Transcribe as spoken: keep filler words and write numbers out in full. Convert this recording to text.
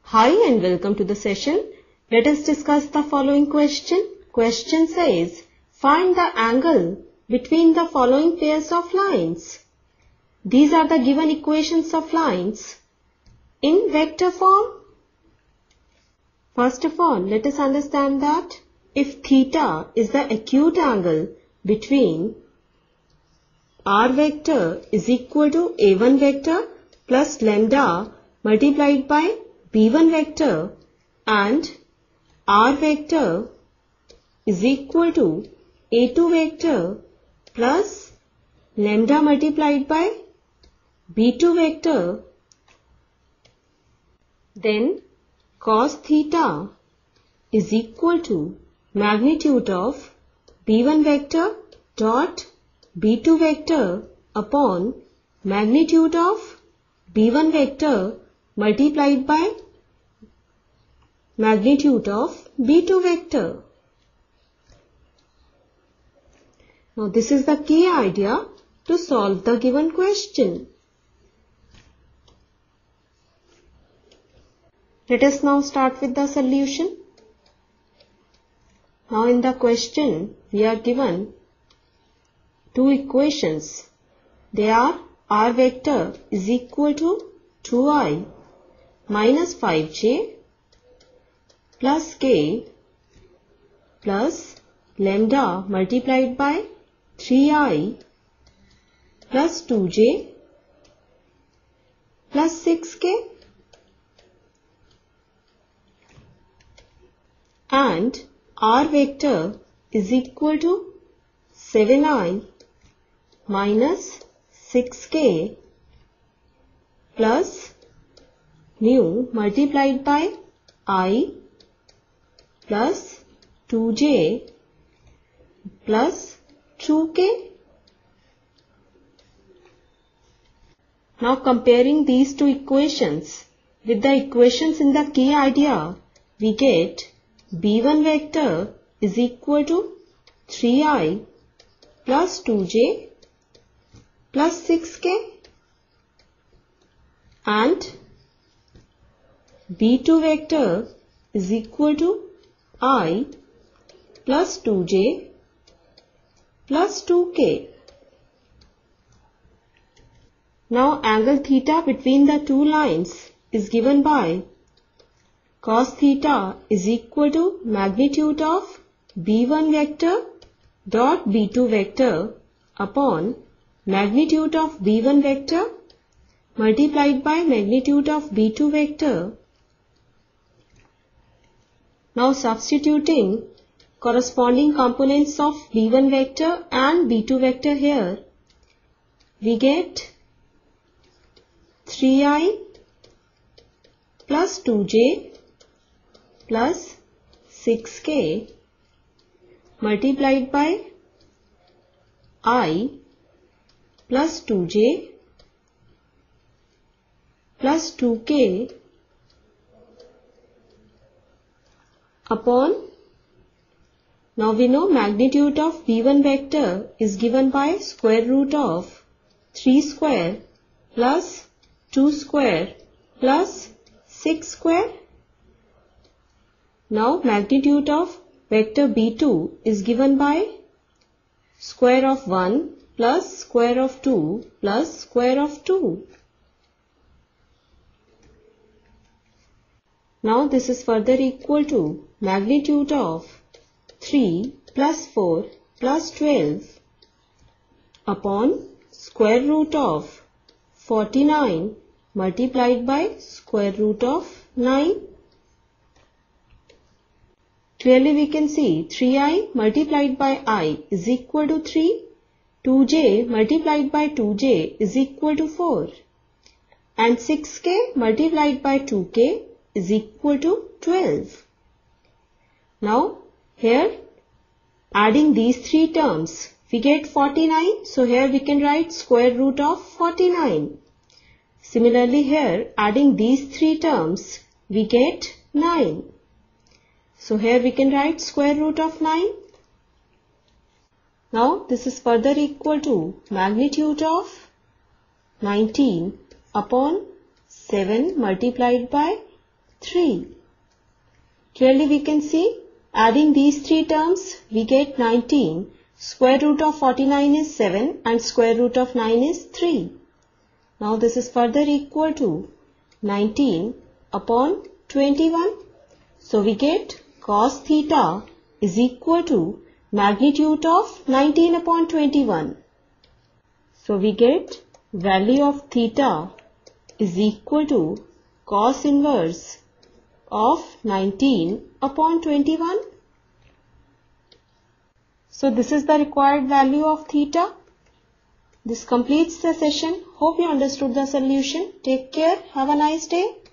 Hi and welcome to the session. Let us discuss the following question. Question says, find the angle between the following pairs of lines. These are the given equations of lines in vector form. First of all, let us understand that if theta is the acute angle between r vector is equal to a one vector plus lambda multiplied by b one vector and r vector is equal to a two vector plus lambda multiplied by b two vector, then cos theta is equal to magnitude of b one vector dot b two vector upon magnitude of b one vector multiplied by magnitude of b two vector. Now this is the key idea to solve the given question. Let us now start with the solution. Now in the question we are given two equations. They are r vector is equal to two i minus five j plus k plus lambda multiplied by three i plus two j plus six k and r vector is equal to seven i minus six k plus mu multiplied by I plus two j plus two k. Now comparing these two equations with the equations in the key idea, we get b one vector is equal to three i plus two j plus six k and b two vector is equal to I plus two j plus two k. Now angle theta between the two lines is given by cos theta is equal to magnitude of b one vector dot b two vector upon magnitude of b one vector multiplied by magnitude of b two vector. Now substituting corresponding components of b one vector and b two vector here, we get three i plus two j plus six k multiplied by I plus two j plus two k upon, now we know magnitude of b one vector is given by square root of three square plus two square plus six square. Now magnitude of vector b two is given by square of one plus square of two plus square of two. Now this is further equal to magnitude of three plus four plus twelve upon square root of forty-nine multiplied by square root of nine. Clearly we can see three i multiplied by I is equal to three, two j multiplied by two j is equal to four and six k multiplied by two k is equal to twelve. Now here adding these three terms we get forty-nine, so here we can write square root of forty-nine. Similarly here adding these three terms we get nine. So here we can write square root of nine. Now this is further equal to magnitude of nineteen upon seven multiplied by three. Clearly we can see, adding these three terms, we get nineteen. Square root of forty-nine is seven and square root of nine is three. Now this is further equal to nineteen upon twenty-one. So we get cos theta is equal to magnitude of nineteen upon twenty-one. So we get value of theta is equal to cos inverse of nineteen upon twenty-one. So this is the required value of theta. This completes the session. Hope you understood the solution. Take care. Have a nice day.